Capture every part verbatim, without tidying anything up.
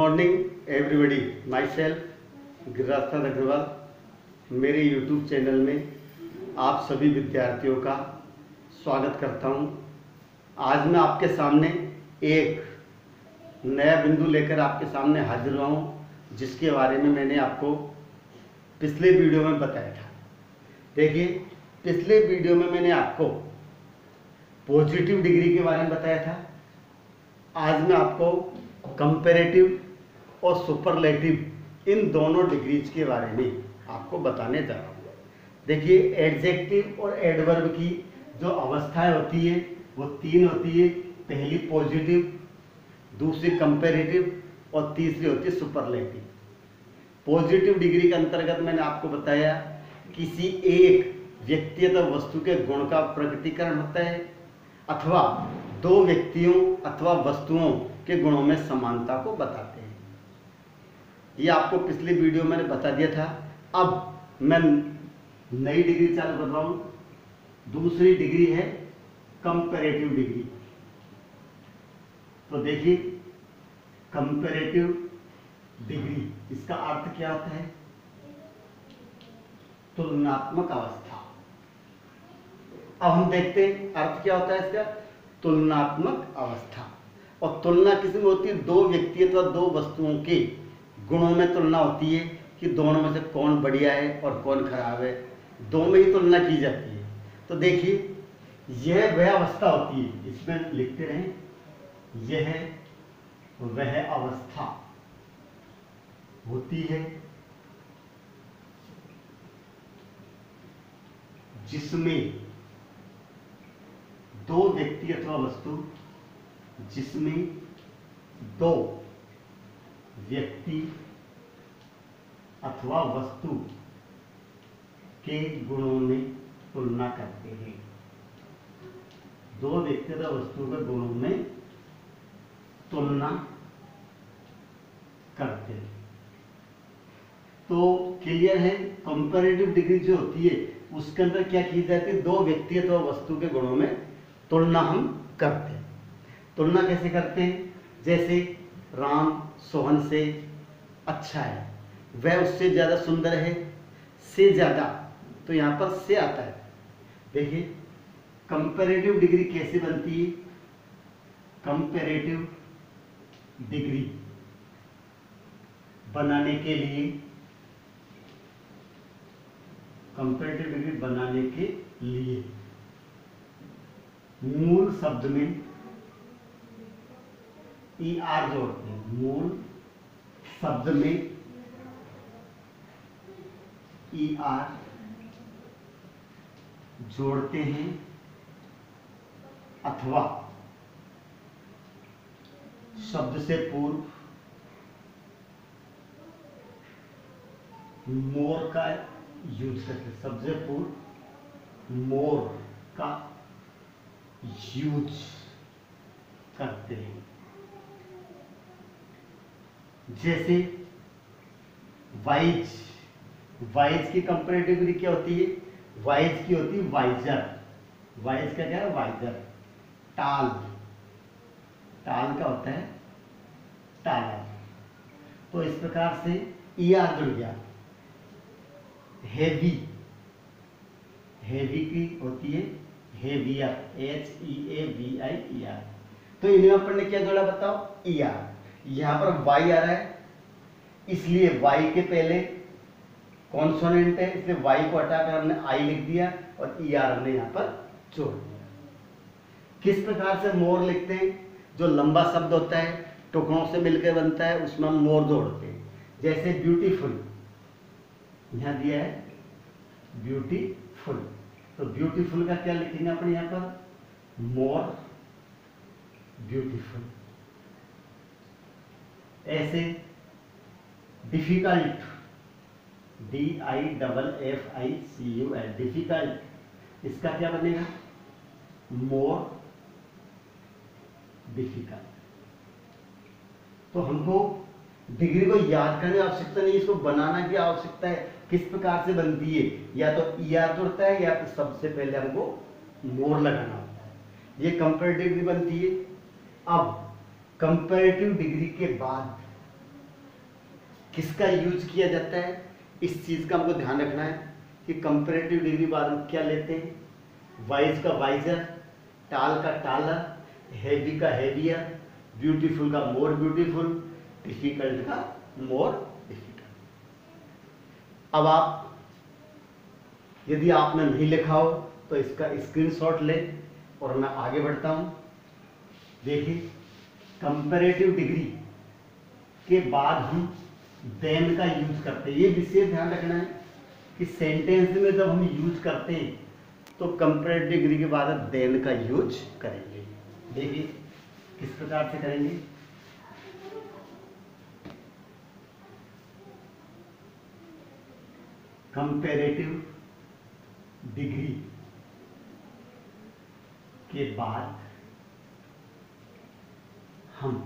Morning everybody, myself Giriraj Agarwal. मेरे YouTube channel में आप सभी विद्यार्थियों का स्वागत करता हूं। आज मैं आपके सामने एक नया बिंदु लेकर आपके सामने हाजिर हुआ हूं, जिसके बारे में मैंने आपको पिछले वीडियो में बताया था। देखिए, पिछले वीडियो में मैंने आपको पॉजिटिव डिग्री के बारे में बताया था। आज मैं आपको कंपैरेटिव और सुपरलेटिव इन दोनों डिग्रीज के बारे में आपको बताने जा रहा हूँ। देखिए, एडजेक्टिव और एडवर्ब की जो अवस्थाएं होती है वो तीन होती है। पहली पॉजिटिव, दूसरी कंपैरेटिव और तीसरी होती है सुपरलेटिव। पॉजिटिव डिग्री के अंतर्गत मैंने आपको बताया किसी एक व्यक्ति अथवा वस्तु के गुण का प्रकटीकरण होता है, अथवा दो व्यक्तियों अथवा वस्तुओं के गुणों में समानता को बताते हैं। ये आपको पिछले वीडियो में मैंने बता दिया था। अब मैं नई डिग्री चालू कर रहा हूं। दूसरी डिग्री है कंपैरेटिव डिग्री। तो देखिए, कंपैरेटिव डिग्री, इसका अर्थ क्या होता है? तुलनात्मक अवस्था। अब हम देखते हैं अर्थ क्या होता है इसका। तुलनात्मक अवस्था। और तुलना किसमें होती है? दो व्यक्ति अथवा दो वस्तुओं के गुणों में तुलना होती है कि दोनों में से कौन बढ़िया है और कौन खराब है। दो में ही तुलना की जाती है। तो देखिए, यह वह अवस्था होती है, इसमें लिखते रहें, यह वह अवस्था होती है जिसमें दो व्यक्ति अथवा वस्तु जिसमें दो व्यक्ति अथवा वस्तु के गुणों में तुलना करते हैं। दो व्यक्ति अथवा वस्तु के गुणों में तुलना करते हैं। तो क्लियर है, कंपैरेटिव डिग्री जो होती है उसके अंदर क्या की जाती है? दो व्यक्ति अथवा वस्तु के गुणों में तुलना हम करते हैं। तुलना कैसे करते हैं? जैसे राम सोहन से अच्छा है, वह उससे ज्यादा सुंदर है, से ज्यादा, तो यहां पर से आता है। देखिए, कंपैरेटिव डिग्री कैसे बनती है? कंपैरेटिव डिग्री बनाने के लिए कंपैरेटिव डिग्री बनाने के लिए मूल शब्द में ई आर जोड़ते हैं। मूल शब्द में ई आर जोड़ते हैं, अथवा शब्द से पूर्व मोर का यूज करते हैं। शब्द से पूर्व मोर का यूज करते हैं। जैसे वाइज, वाइज की कंपैरेटिव डिग्री क्या होती है? वाइज की होती है वाइजर। वाइज का क्या है? वाइजर। टाल, टाल का होता है टालर। तो इस प्रकार से ई आर जुड़ गया। हेवी, हेवी की होती है heavier, H E A V I E R. तो इन्हें अपन ने क्या जोड़ा बताओ? E R. यहां पर वाई आ रहा है, इसलिए वाई के पहले कॉन्सोनेंट है, इसलिए वाई को हटाकर हमने आई लिख दिया और ई आर हमने यहां पर जोड़ दिया। किस प्रकार से मोर लिखते हैं? जो लंबा शब्द होता है, टुकड़ों से मिलकर बनता है, उसमें हम मोर जोड़ते हैं। जैसे ब्यूटीफुल, यहां दिया है ब्यूटीफुल, तो ब्यूटीफुल का क्या लिखेंगे अपन यहां पर? More beautiful. ऐसे difficult, D I double F I C U L, difficult, इसका क्या बनेगा? More difficult. तो हमको डिग्री को याद करने की आवश्यकता नहीं, इसको बनाना की आवश्यकता है। किस प्रकार से बनती है? या तो ई आर जुड़ता है, या तो सबसे पहले हमको मोर लगाना होता है। ये कंपैरेटिव डिग्री बनती है। अब कंपैरेटिव डिग्री के बाद किसका यूज किया जाता है, इस चीज़ का हमको ध्यान रखना है कि कंपैरेटिव डिग्री बाद में क्या लेते हैं, वाइज का वाइजर, टाल का टालर, हैवी का हैवियर, ब्यूटीफुल का मोर ब्यूटीफुल, डिफिकल्ट का मोर डिफिकल्ट। अब आप यदि आपने नहीं लिखा हो तो इसका स्क्रीनशॉट लें और मैं आगे बढ़ता हूं। देखिए, कंपैरेटिव डिग्री के बाद हम देन का यूज करते हैं। ये विशेष ध्यान रखना है कि सेंटेंस में जब हम यूज करते हैं तो कंपैरेटिव डिग्री के बाद देन का यूज करेंगे। देखिए किस प्रकार से करेंगे। कंपैरेटिव डिग्री के बाद हम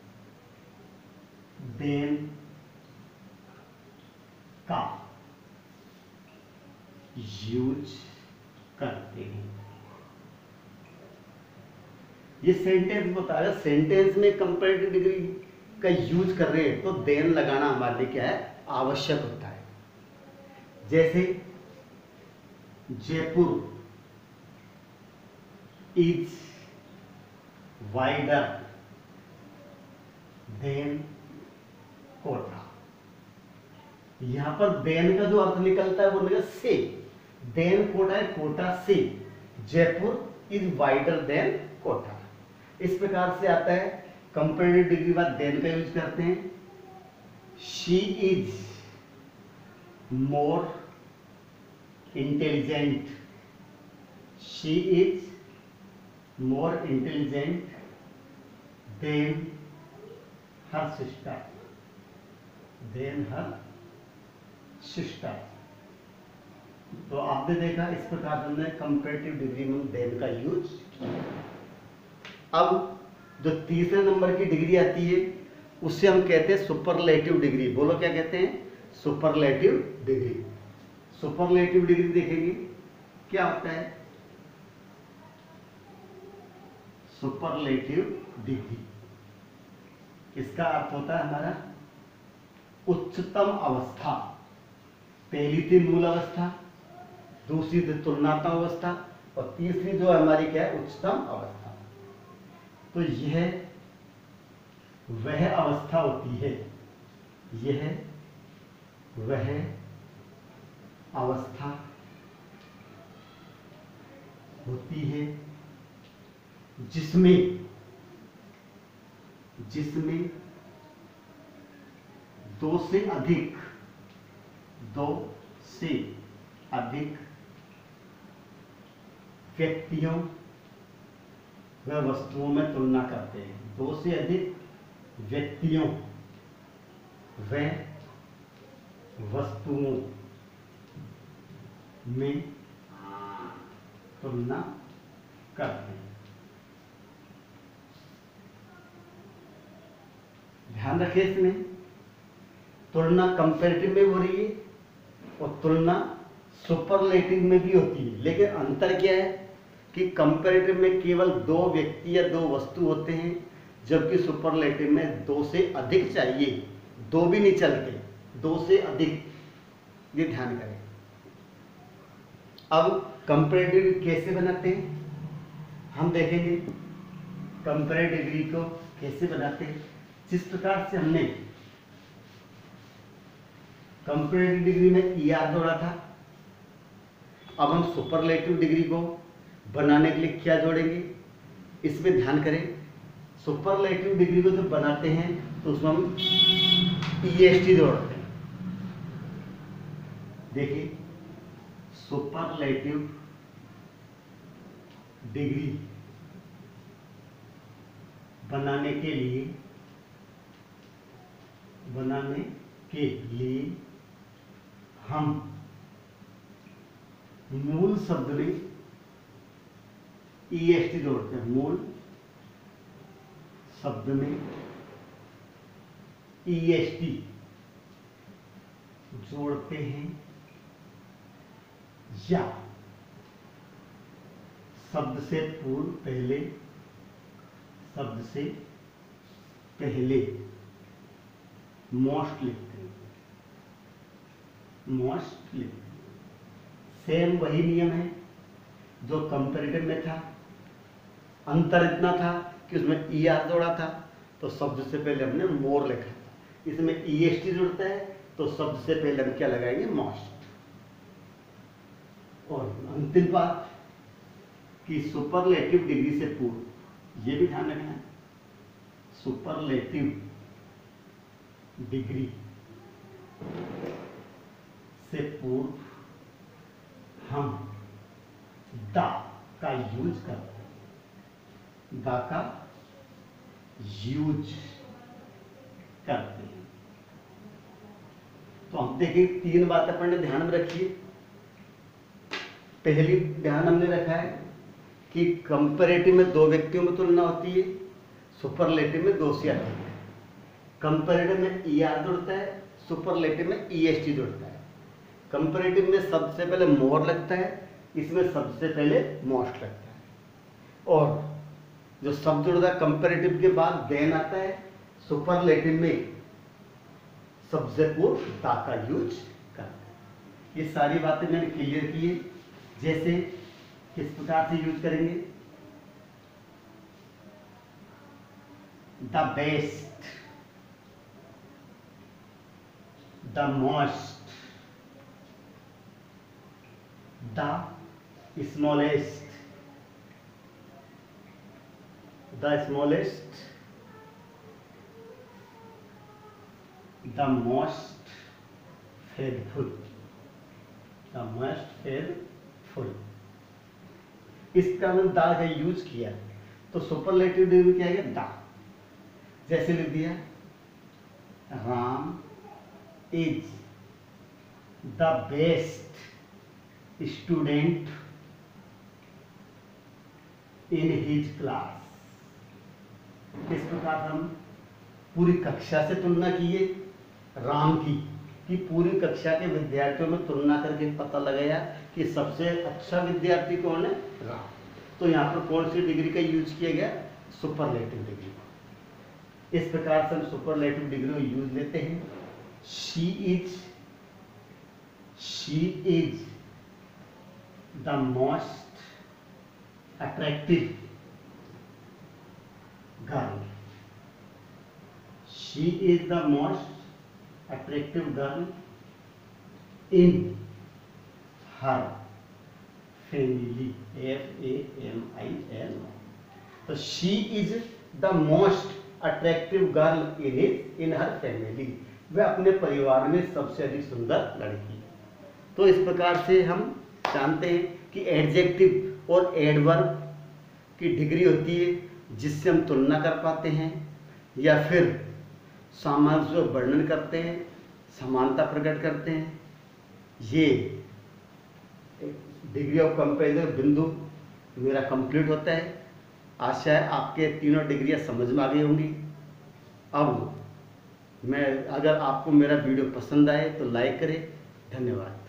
देन का यूज करते हैं। ये सेंटेंस बता रहा है, सेंटेंस में कंपैरेटिव डिग्री का यूज कर रहे हैं तो देन लगाना हमारे लिए क्या है, आवश्यक होता है। जैसे Jaipur is wider than Kota. यहां पर देन का जो अर्थ निकलता है वो निकल से, देन कोटा है, कोटा से। Jaipur is wider than Kota. इस प्रकार से आता है। कंपैरेटिव डिग्री बाद देन का यूज करते हैं। She is more intelligent, she is more intelligent than her sister, than her sister. तो आपने देखा इस प्रकार हमने कंपैरेटिव डिग्री में देन का यूज किया। अब जो तीसरे नंबर की डिग्री आती है उससे हम कहते हैं सुपरलेटिव डिग्री। बोलो क्या कहते हैं, सुपरलेटिव डिग्री। सुपरलेटिव डिग्री देखेंगे क्या होता है। सुपरलेटिव डिग्री इसका अर्थ होता है हमारा उच्चतम अवस्था। पहली थी मूल अवस्था, दूसरी थी तुलनात्मक अवस्था और तीसरी जो हमारी क्या है, उच्चतम अवस्था। तो यह वह अवस्था होती है, यह वह अवस्था होती है जिसमें जिसमें दो से अधिक दो से अधिक व्यक्तियों व वस्तुओं में तुलना करते हैं। दो से अधिक व्यक्तियों व वस्तुओं में तुलना करते हैं। ध्यान रखें, इसमें तुलना कंपैरेटिव में हो रही है और तुलना सुपरलेटिव में भी होती है। लेकिन अंतर क्या है कि कंपैरेटिव में केवल दो व्यक्ति या दो वस्तु होते हैं, जबकि सुपरलेटिव में दो से अधिक चाहिए। दो भी नहीं चलते, दो से अधिक, ये ध्यान करें। अब कंपैरेटिव कैसे बनाते हैं हम देखेंगे। कंपैरेटिव डिग्री को कैसे बनाते हैं, जिस प्रकार से हमने कंपैरेटिव डिग्री में ई आर जोड़ा था, अब हम सुपरलेटिव डिग्री को बनाने के लिए क्या जोड़ेंगे, इसमें ध्यान करें। सुपरलेटिव डिग्री को जब बनाते हैं तो उसमें हम ई एस टी जोड़ते हैं। देखिए, सुपरलेटिव डिग्री बनाने के लिए बनाने के लिए हम मूल शब्द में ई एस टी जोड़ते हैं। मूल शब्द में ई एस टी जोड़ते हैं या शब्द से पूर्व पहले शब्द से पहले मोस्ट लिखते हैं। मोस्टली। सेम वही नियम है जो कंपैरेटिव में था। अंतर इतना था कि उसमें ई आर जोड़ा था तो शब्द से पहले हमने मोर लिखा था। इसमें ई एस टी जुड़ता है तो शब्द से पहले हम क्या लगाएंगे, मोस्ट। और अंतिम बात कि सुपरलेटिव डिग्री से पूर्व, ये भी ध्यान रखना है, सुपरलेटिव डिग्री से पूर्व हम द का यूज करते हैं, द का यूज करते हैं। तो हम देखिए तीन बातें अपने ध्यान में रखिए। पहली ध्यान हमने रखा है कि कंपैरेटिव में दो व्यक्तियों में तुलना होती है, सुपरलेटिव में दो से अधिक। कंपैरेटिव में ई आर जुड़ता है, सुपरलेटिव में ई एस टी जुड़ता है। कंपैरेटिव में सबसे पहले मोर लगता है, इसमें सबसे पहले मोस्ट लगता है। और जो शब्द जुड़ता है कंपैरेटिव के बाद देन आता है, सुपरलेटिव में सबसे पूर्व दा का यूज करते हैं। ये सारी बातें मैंने क्लियर की है। जैसे किस प्रकार से यूज करेंगे, the best, the most, the smallest, the smallest, the most faithful, the most faithful. इसका हमने दा का यूज किया तो सुपरलेटिव डिग्री क्या है, दा। जैसे लिख दिया, Ram is the best student in his class. इस प्रकार हम पूरी कक्षा से तुलना किए राम की, कि पूरी कक्षा के विद्यार्थियों में तुलना करके पता लगाया कि सबसे अच्छा विद्यार्थी कौन है, राम। तो यहाँ पर कौन सी डिग्री का यूज किया गया, सुपरलेटिव डिग्री। इस प्रकार से हम सुपरलेटिव डिग्री का यूज लेते हैं। She is, she is the most attractive girl, she is the most attractive girl in her family, F A M I L। तो she is the most attractive girl in it in her family। वह अपने परिवार में सबसे अधिक सुंदर लड़की है। तो इस प्रकार से हम जानते हैं कि एडजेक्टिव और एडवर्ब की डिग्री होती है जिससे हम तुलना कर पाते हैं या फिर सामंजस्य वर्णन करते हैं, समानता प्रकट करते हैं। ये डिग्री ऑफ कंपैरिजन बिंदु मेरा कंप्लीट होता है। आशा है आपके तीनों डिग्रियां समझ में आ गई होंगी। अब मैं, अगर आपको मेरा वीडियो पसंद आए तो लाइक करें। धन्यवाद।